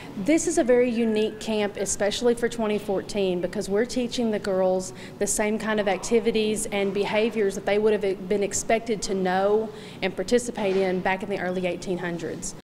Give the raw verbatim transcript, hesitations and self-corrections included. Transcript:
This is a very unique camp, especially for twenty fourteen, because we're teaching the girls the same kind of activities and behaviors that they would have been expected to know and participate in back in the early eighteen hundreds.